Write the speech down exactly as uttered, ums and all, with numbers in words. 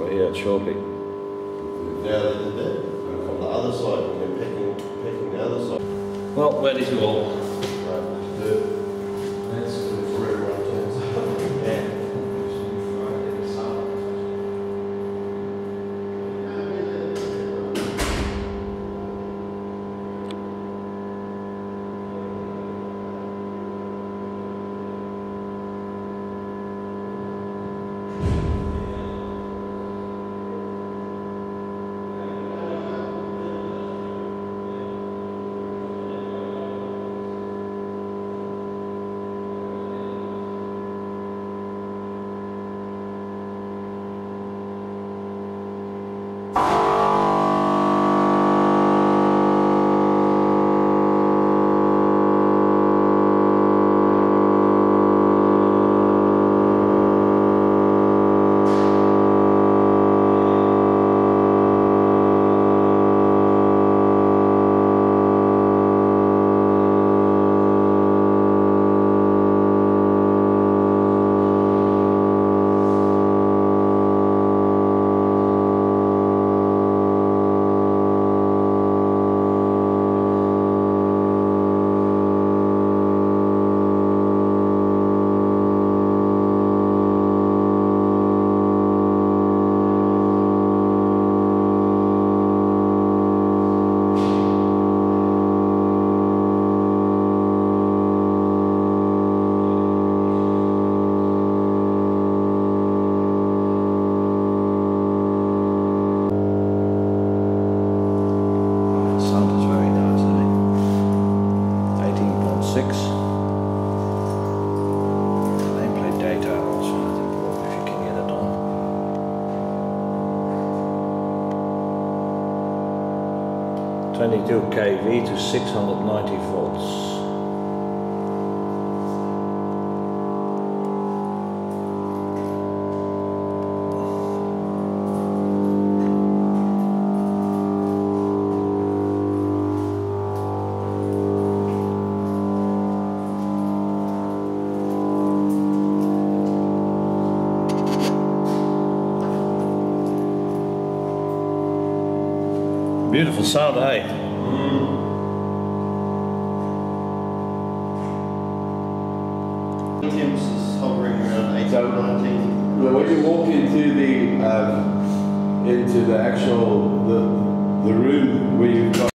over here shortly. Now they did that. And from the other side, and then picking, picking the other side. Well, ready to go. Right, let's do it. That's for everyone turns up. Yeah. Nameplate data also not important if you can get it on. twenty-two K V to six hundred ninety volts. Beautiful sound, eh? Mm. Temps is hovering around eighteen, So, nineteen. Well, when you walk into the um, into the actual the the room where you've got